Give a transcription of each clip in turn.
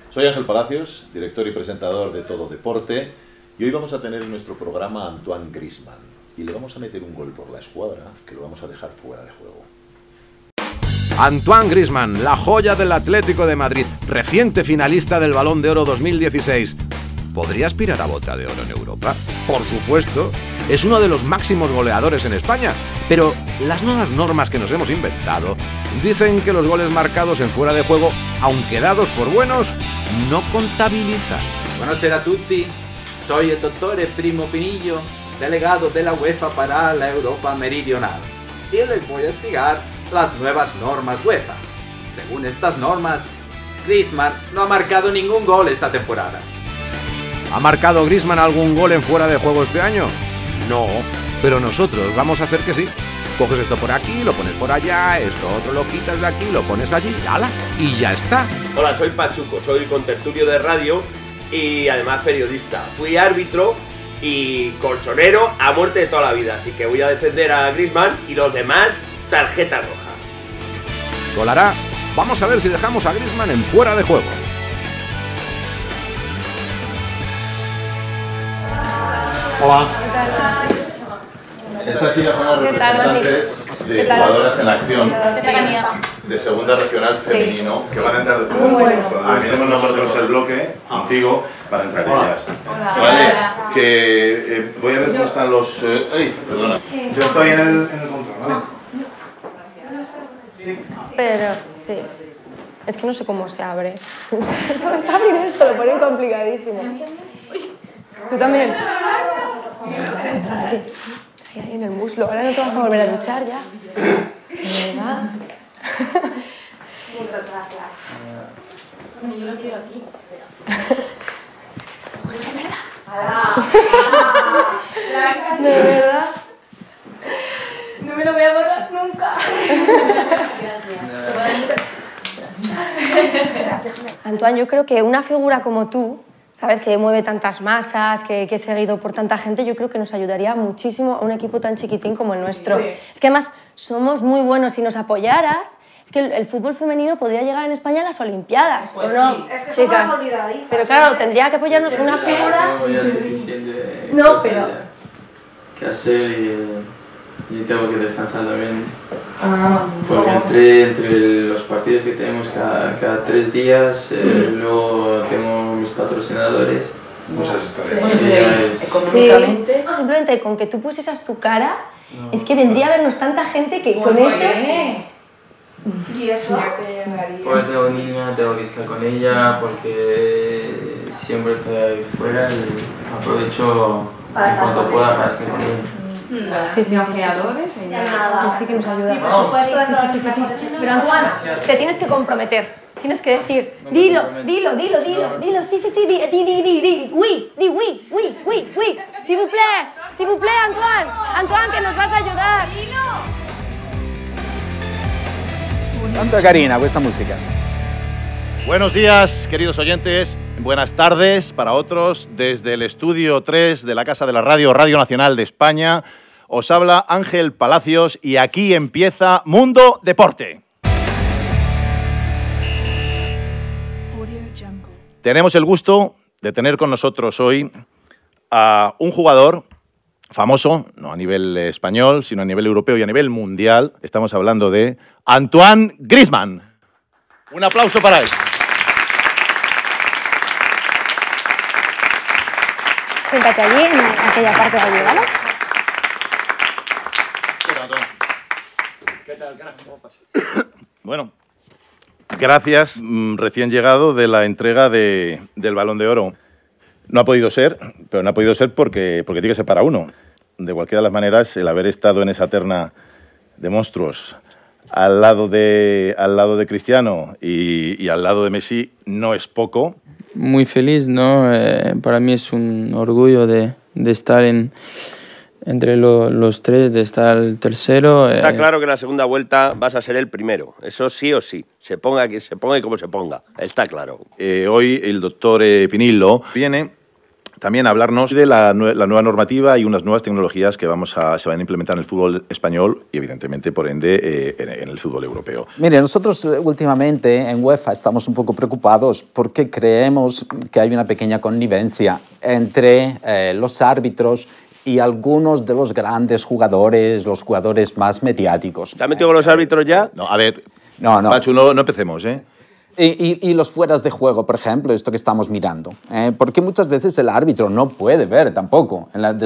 Soy Ángel Palacios, director y presentador de Todo Deporte, y hoy vamos a tener en nuestro programa a Antoine Griezmann, y le vamos a meter un gol por la escuadra que lo vamos a dejar fuera de juego. Antoine Griezmann, la joya del Atlético de Madrid, reciente finalista del Balón de Oro 2016. ¿Podría aspirar a bota de oro en Europa? Por supuesto. Es uno de los máximos goleadores en España. Pero las nuevas normas que nos hemos inventado dicen que los goles marcados en fuera de juego, aunque dados por buenos, no contabilizan. Buonasera a tutti, soy el doctor Primo Pinillo, delegado de la UEFA para la Europa Meridional. Y les voy a explicar las nuevas normas UEFA. Según estas normas, Griezmann no ha marcado ningún gol esta temporada. ¿Ha marcado Griezmann algún gol en fuera de juego este año? No, pero nosotros vamos a hacer que sí. Coges esto por aquí, lo pones por allá, esto otro lo quitas de aquí, lo pones allí, ¡hala! Y ya está. Hola, soy Pachuco, soy contertulio de radio y además periodista. Fui árbitro y colchonero a muerte de toda la vida, así que voy a defender a Griezmann y los demás, tarjeta roja. Colará, vamos a ver si dejamos a Griezmann en fuera de juego. Hola. Estas chicas son las representantes de jugadoras en acción de segunda regional femenino que van a entrar de juego. Tenemos nosotros el bloque contigo para entrar ellas. Vale, que voy a ver cómo están los... perdona. Yo estoy en el control, ¿vale? Pero, sí. Es que no sé cómo se abre. ¿Sabes abrir esto? Lo ponen complicadísimo. ¿Tú también? Ahí en el muslo. Ahora no te vas a volver a duchar ya. ¿De verdad? Muchas gracias. Bueno, yo lo quiero aquí. Es que esta mujer, de verdad. De verdad. No me lo voy a borrar nunca. Gracias. Antoine, yo creo que una figura como tú, ¿sabes? Que mueve tantas masas, que es seguido por tanta gente, yo creo que nos ayudaría muchísimo a un equipo tan chiquitín como el nuestro. Sí. Es que además somos muy buenos. Si nos apoyaras, es que el fútbol femenino podría llegar en España a las Olimpiadas, pues ¿o no? Sí. Es que chicas. Pero claro, tendría que apoyarnos una figura... No ya suficiente que hacer y tengo que descansar también. Porque entre los partidos que tenemos cada 3 días, luego tengo mis patrocinadores. Muchas historias. Económicamente. Sí. Simplemente con que tú pusieras tu cara, es que vendría a vernos tanta gente que con eso... ¿Y eso? Porque tengo niña, tengo que estar con ella, porque siempre estoy ahí fuera y aprovecho en cuanto pueda para estar con ella. Sí. Que sí que nos ayuda. Sí. Pero Antoine, te tienes que comprometer. Tienes que decir, dilo. Sí. Di, oui. S'il vous plaît, Antoine. Antoine, que nos vas a ayudar. Tanto carina questa música. Buenos días, queridos oyentes. Buenas tardes para otros. Desde el Estudio 3 de la Casa de la Radio, Radio Nacional de España, os habla Ángel Palacios y aquí empieza Mundo Deporte. Tenemos el gusto de tener con nosotros hoy a un jugador famoso, no a nivel español, sino a nivel europeo y a nivel mundial. Estamos hablando de Antoine Griezmann. Un aplauso para él. Siéntate allí, en aquella parte de allí, ¿vale? ¿Qué tal, carajo? ¿Cómo pasa? Bueno, gracias, recién llegado de la entrega del Balón de Oro. No ha podido ser, pero no ha podido ser porque tiene que ser para uno. De cualquiera de las maneras, el haber estado en esa terna de monstruos al lado de Cristiano y al lado de Messi no es poco. Muy feliz, ¿no? Para mí es un orgullo de estar entre los tres, de estar el tercero. Está claro que en la segunda vuelta vas a ser el primero, eso sí o sí, se ponga como se ponga, está claro. Hoy el doctor Pinillo viene también hablarnos de la nueva normativa y unas nuevas tecnologías que se van a implementar en el fútbol español y, evidentemente, por ende, en el fútbol europeo. Mire, nosotros últimamente en UEFA estamos un poco preocupados porque creemos que hay una pequeña connivencia entre los árbitros y algunos de los grandes jugadores, los jugadores más mediáticos. ¿Te has metido con los árbitros ya? No, a ver, no. Pachu, no empecemos, ¿eh? Y los fueras de juego, por ejemplo, esto que estamos mirando. Porque muchas veces el árbitro no puede ver tampoco,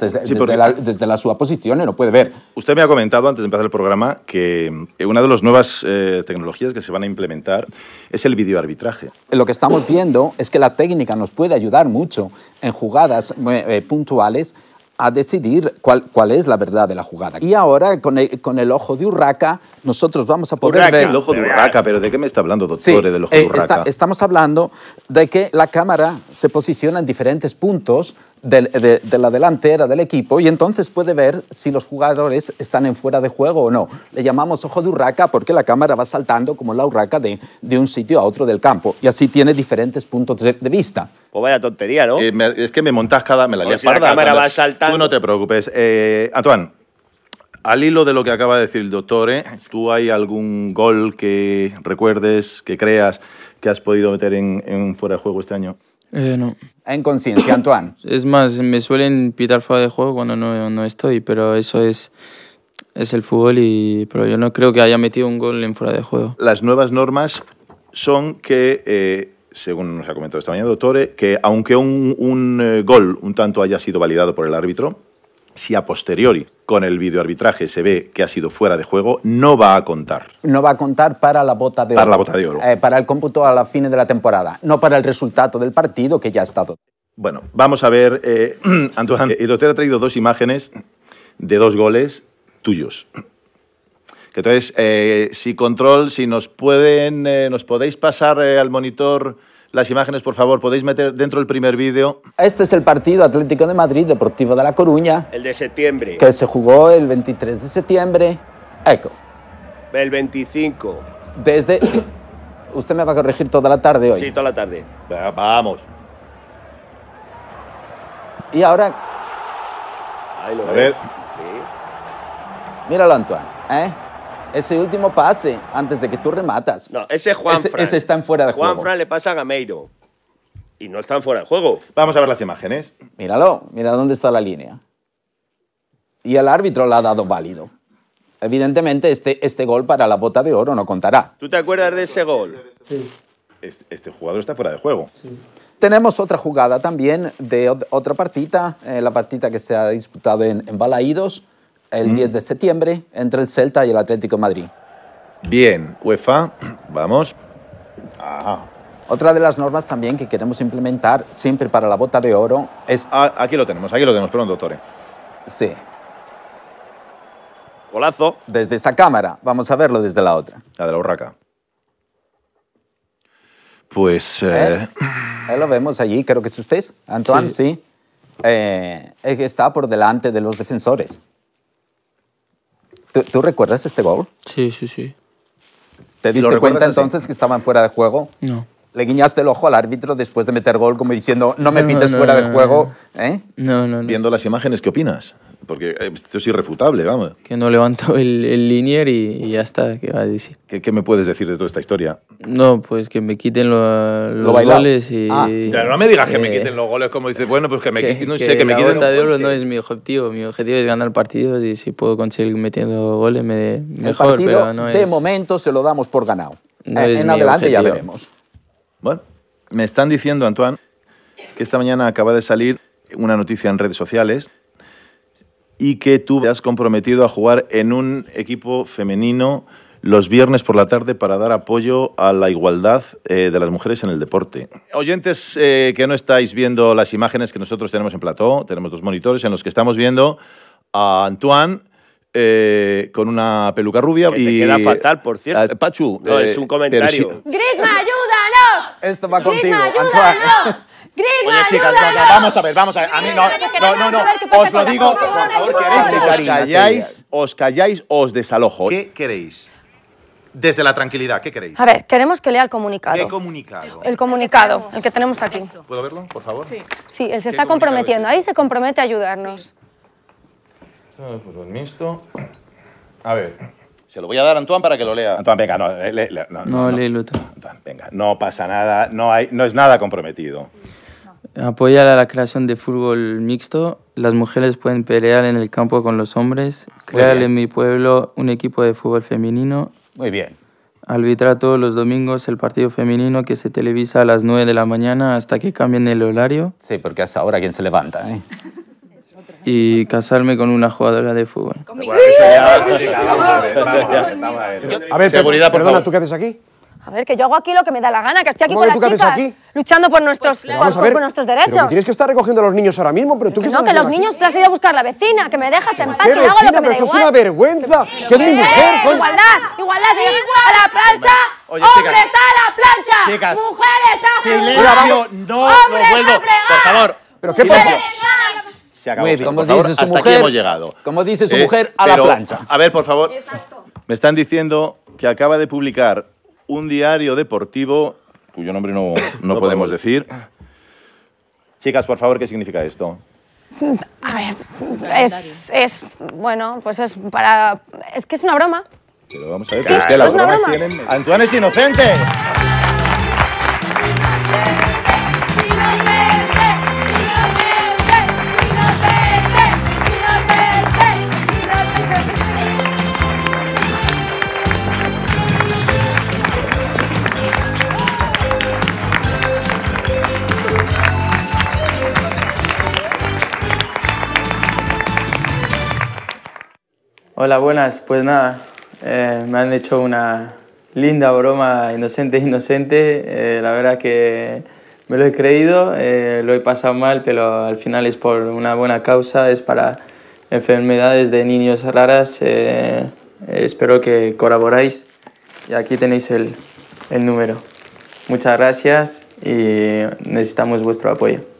desde su posición no puede ver. Usted me ha comentado antes de empezar el programa que una de las nuevas tecnologías que se van a implementar es el videoarbitraje. Lo que estamos viendo es que la técnica nos puede ayudar mucho en jugadas puntuales a decidir cuál es la verdad de la jugada. Y ahora, con el ojo de Urraca, nosotros vamos a poder ver... El ojo de Urraca, ¿pero de qué me está hablando, doctor, sí, del ojo de Urraca? Estamos hablando de que la cámara se posiciona en diferentes puntos de la delantera del equipo y entonces puede ver si los jugadores están en fuera de juego o no. Le llamamos ojo de Urraca porque la cámara va saltando como la urraca de un sitio a otro del campo y así tiene diferentes puntos de vista. Pues vaya tontería, ¿no? Es que me montas me la lías si la cámara va saltando... Tú no te preocupes. Antoine, al hilo de lo que acaba de decir el doctor, ¿tú hay algún gol que recuerdes, que creas que has podido meter en fuera de juego este año? No. En conciencia, Antoine. Es más, me suelen pitar fuera de juego cuando no estoy, pero eso es el fútbol, pero yo no creo que haya metido un gol en fuera de juego. Las nuevas normas son que, según nos ha comentado esta mañana, doctor, que aunque un gol un tanto haya sido validado por el árbitro, si a posteriori con el videoarbitraje se ve que ha sido fuera de juego, no va a contar. No va a contar para la bota de oro. Para la bota de oro. Para el cómputo a la fin de la temporada, no para el resultado del partido que ya ha estado. Bueno, vamos a ver, Antoine, el doctor ha traído 2 imágenes de 2 goles tuyos. Entonces, si nos podéis pasar al monitor las imágenes, por favor, podéis meter dentro del primer vídeo. Este es el partido Atlético de Madrid, Deportivo de La Coruña. El de septiembre. Que se jugó el 23 de septiembre. Eco. El 25. Usted me va a corregir toda la tarde hoy. Sí, toda la tarde. Vamos. Y ahora... Ahí lo a ver. Sí. Míralo, Antoine. Ese último pase, antes de que tú rematas. No, ese es Juanfran. Ese está en fuera de juego. Juanfran le pasa a Gameiro. Y no están fuera de juego. Vamos a ver las imágenes. Mira dónde está la línea. Y el árbitro la ha dado válido. Evidentemente, este gol para la bota de oro no contará. ¿Tú te acuerdas de ese gol? Sí. Este jugador está fuera de juego. Sí. Tenemos otra jugada también de otra partida, la partida que se ha disputado en Balaídos, el 10 de septiembre, entre el Celta y el Atlético de Madrid. Bien, UEFA, vamos. Ajá. Otra de las normas también que queremos implementar siempre para la bota de oro es... Aquí lo tenemos, perdón, doctor. Sí. Golazo. Desde esa cámara, vamos a verlo desde la otra. La de la Urraca. Pues... Lo vemos allí, creo que es usted, Antoine, sí. Es que está por delante de los defensores. ¿Tú recuerdas este gol? Sí, sí, sí. ¿Te diste cuenta entonces que estaban fuera de juego? No. Le guiñaste el ojo al árbitro después de meter gol como diciendo, no me pites fuera de juego. No. Viendo las imágenes, ¿qué opinas? Porque esto es irrefutable, vamos. Que no levanto el linier y ya está, ¿qué va a decir? ¿Qué me puedes decir de toda esta historia? No, pues que me quiten los goles y... Ya, no me digas que me quiten los goles como dices, bueno, pues que me quiten... No sé, que me la quiten... bota de oro no es mi objetivo es ganar partidos y si puedo conseguir metiendo goles mejor, el partido, pero no de es... momento se lo damos por ganado. No es en mi adelante objetivo. ya veremos. Bueno, me están diciendo, Antoine, que esta mañana acaba de salir una noticia en redes sociales y que tú te has comprometido a jugar en un equipo femenino los viernes por la tarde para dar apoyo a la igualdad de las mujeres en el deporte. Oyentes que no estáis viendo las imágenes que nosotros tenemos en plató, tenemos 2 monitores en los que estamos viendo a Antoine con una peluca rubia. Que te queda fatal, por cierto. Pachu. No, es un comentario. ¡Griezmann, ayúdanos! Esto va contigo, ¡Griezmann, Antoine. ayúdanos! ¡Griezmann, Oye, chicas, ayúdanos! vamos a ver. A mí no. Os lo digo, por favor, queréis de Karina, os calláis, os desalojo. ¿Qué queréis? Desde la tranquilidad, ¿qué queréis? A ver, queremos que lea el comunicado. ¿Qué comunicado? El comunicado, el que tenemos aquí. ¿Puedo verlo, por favor? Sí, él se está comprometiendo. Ahí se compromete a ayudarnos. Fútbol mixto. A ver, se lo voy a dar a Antoine para que lo lea. Antoine, venga, no, léelo tú. Antoine, venga, no pasa nada, no es nada comprometido. Apoya la creación de fútbol mixto. Las mujeres pueden pelear en el campo con los hombres. Crear en mi pueblo un equipo de fútbol femenino. Muy bien. Arbitrar todos los domingos el partido femenino que se televisa a las 9 de la mañana hasta que cambien el horario. Sí, porque es ahora quien se levanta, ¿eh? Y casarme con una jugadora de fútbol. Bueno, eso ya, vamos a ver. A ver, seguridad, por perdona, favor. ¿tú qué haces aquí? A ver, que yo hago aquí lo que me da la gana, que estoy aquí ¿Cómo con que las tú qué haces chicas, aquí? luchando por nuestros, Vamos a ver, por nuestros pero derechos. que tienes que estar recogiendo a los niños ahora mismo, pero tú qué Que no, estás que los haciendo niños te has ido a buscar a la vecina, que me dejas en paz, aquí? que ¿Qué hago lo vecina? que me Pero da que es igual. una vergüenza, que es mi mujer, coño. Igualdad, igualdad, a la plancha, Oye, hombres chicas. a la plancha, Chicas. mujeres a Silencio, no lo hombres vuelvo. a fregar. Por favor. ¿Pero qué silencio. pasa? Se acabó. Muy bien, como por favor, dice su hasta mujer, aquí hemos llegado. como dice su mujer, a la pero, plancha. A ver, por favor. Me están diciendo que acaba de publicar un diario deportivo, cuyo nombre no podemos decir. Chicas, por favor, ¿qué significa esto? A ver, bueno, pues es para... Es que es una broma. Pero vamos a ver, pero es que las es una bromas broma. tienen... ¡Antoine es inocente! Hola, buenas. Pues nada, me han hecho una linda broma inocente. La verdad que me lo he creído, lo he pasado mal, pero al final es por una buena causa, es para enfermedades de niños raras. Espero que colaboráis y aquí tenéis el número. Muchas gracias y necesitamos vuestro apoyo.